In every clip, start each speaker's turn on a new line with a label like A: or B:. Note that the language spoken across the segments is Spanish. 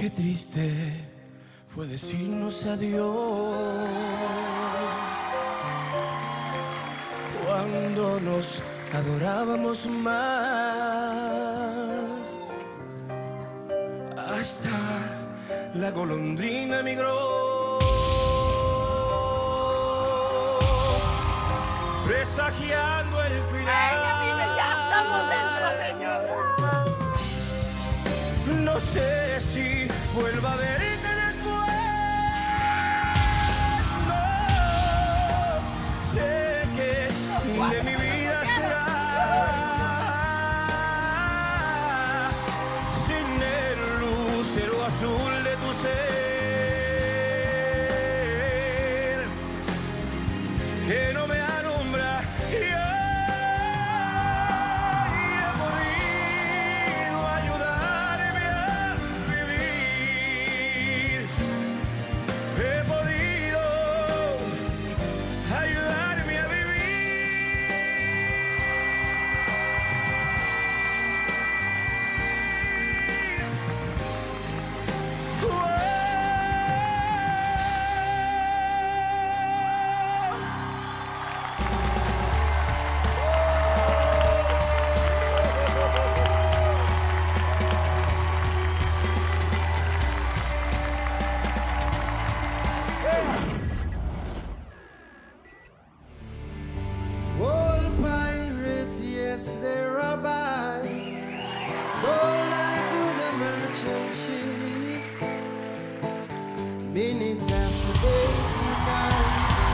A: Qué triste fue decirnos adiós cuando nos adorábamos más. Hasta la golondrina emigró, presagiando el final.
B: Ya estamos dentro, Señor.
A: No sé si vuelva a verte después. No sé que de mi vida será sin el lucero azul de tu ser que no me alumbra.
C: Minutes after they took out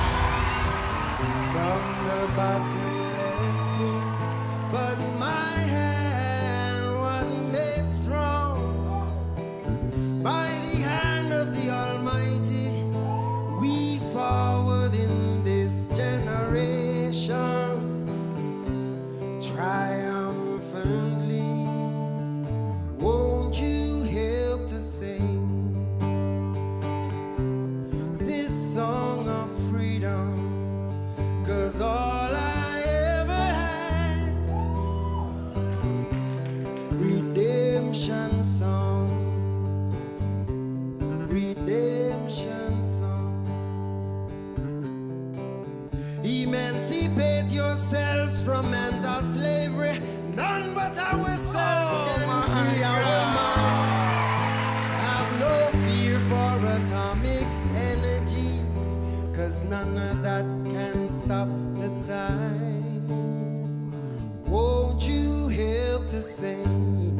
C: from the bottomless pit, but my hand was made strong by the hand of the Almighty. We forward in this generation triumphantly. Won't you help to sing song of freedom? 'Cause all I ever had, redemption songs, redemption songs. Emancipate yourselves from mental slavery. None but ourselves can free our mind. Have no fear for atomic energy, 'cause none of that can stop the time. Won't you help to sing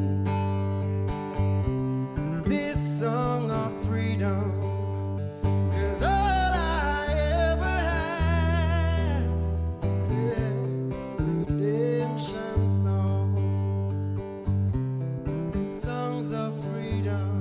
C: this song of freedom? 'Cause all I ever had is redemption song, songs of freedom.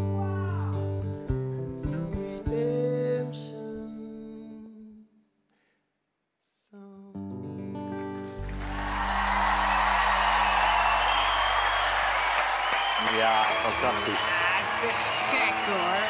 D: Ja, fantastisch.
B: Te gek hoor.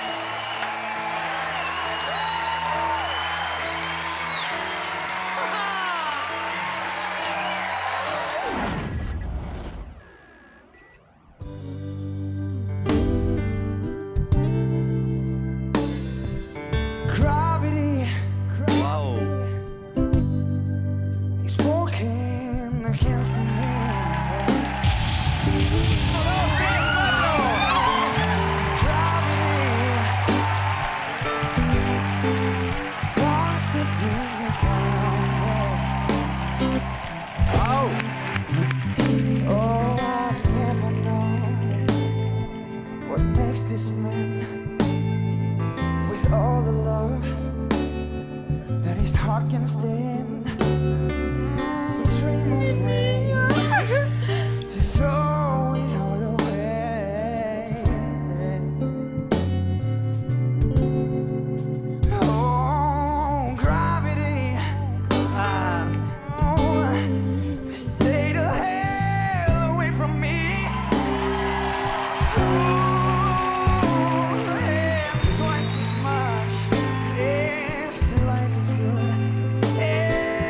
A: Gravity,
D: Wauw.
A: is walking against the wind. This man, with all the love that his heart can stand, dream of ways to throw it all away. Oh, gravity, oh, stay the hell away from me. Twice as much, yes, twice as good. Yeah.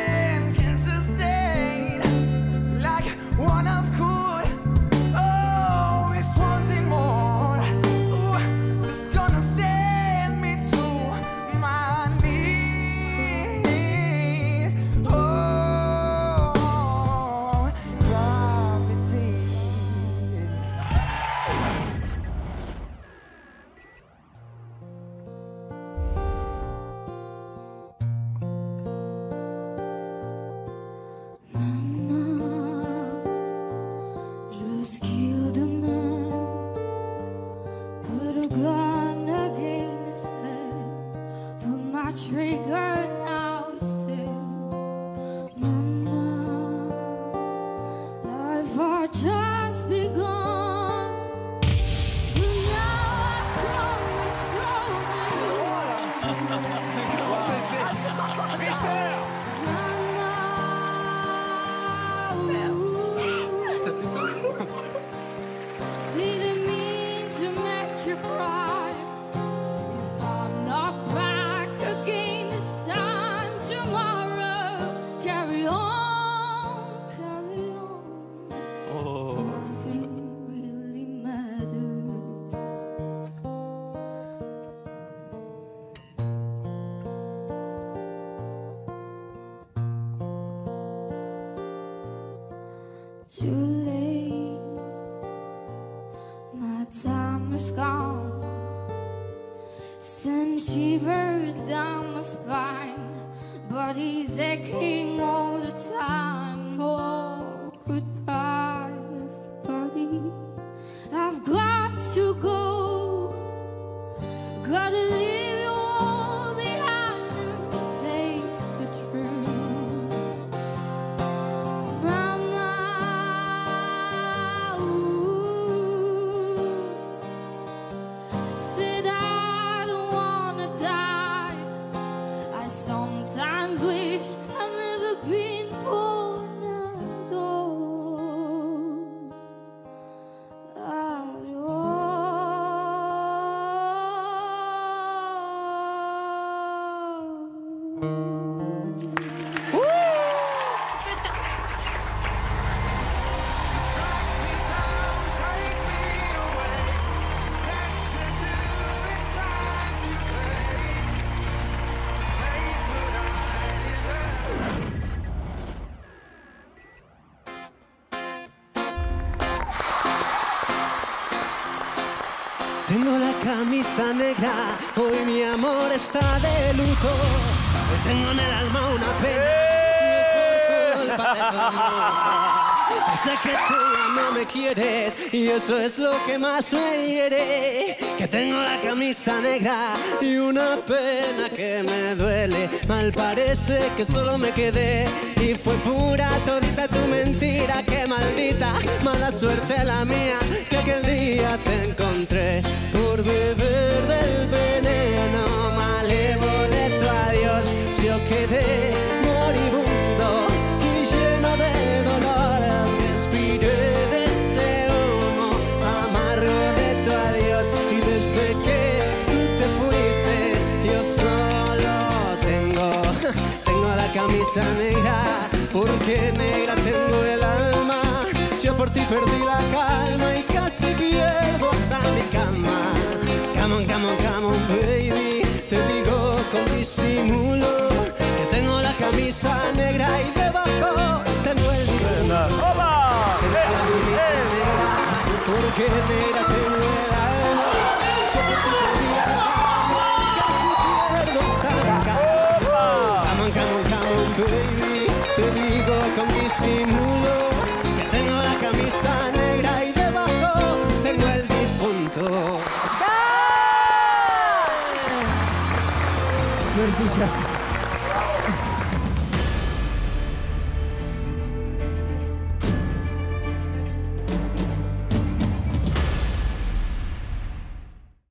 E: too late. My time is gone. Send shivers down my spine. Body's aching all the time. Oh, goodbye, everybody. I've got to go. Gotta leave you all behind and face the truth. Mama, ooh, said I don't wanna die. I sometimes wish I'd never been born at all. At all.
F: Tengo la camisa negra, hoy mi amor está de luto. Hoy tengo en el alma una pena y es por culpa de tu amor. Sé que tú ya no me quieres y eso es lo que más me hiere. Que tengo la camisa negra y una pena que me duele. Mal parece que solo me quedé y fue pura todita tu mentira. Qué maldita, mala suerte la mía, que aquel día te encontré por beber del veneno malévolo adiós. Yo quedé moribundo y lleno de dolor. Respiré de ese humo amargo de tu adiós. Y desde que tú te fuiste yo solo tengo la camisa negra. Porque negra tengo el alma. Yo por ti perdí la calma y casi pierdo hasta mi cama. Come on, come on, come on, baby. Te digo con disimulo que tengo la camisa negra y debajo tengo el dibujo.
D: ¡Opa!
F: Tengo la camisa negra porque negra tengo el alma. Yo por ti perdí la calma y casi pierdo hasta mi cama. Come on, come on, come on, baby. Te digo con disimulo que tengo la camisa negra y debajo tengo el difunto.
G: Merci, cher.